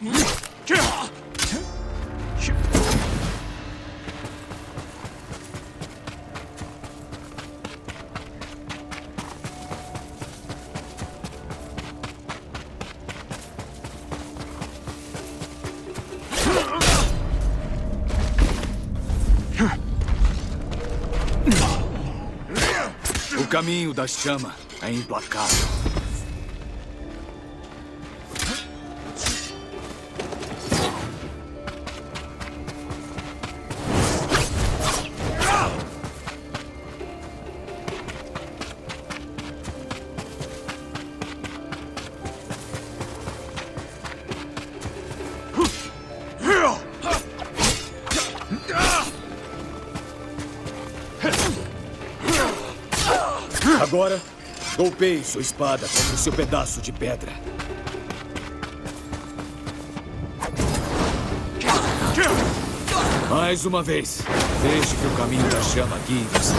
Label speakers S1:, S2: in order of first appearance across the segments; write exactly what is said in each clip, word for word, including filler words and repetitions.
S1: O caminho da chama é implacável.
S2: Agora, golpeie sua espada contra o seu pedaço de pedra. Mais uma vez, deixe que o caminho da chama guie você.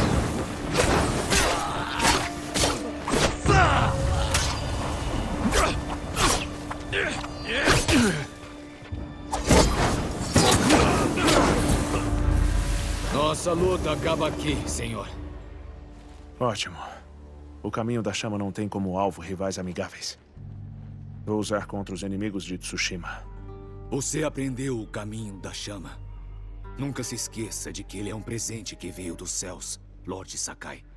S2: Nossa luta acaba aqui, senhor.
S3: Ótimo. O caminho da chama não tem como alvo rivais amigáveis. Vou usar contra os inimigos de Tsushima.
S2: Você aprendeu o caminho da chama. Nunca se esqueça de que ele é um presente que veio dos céus, Lord Sakai.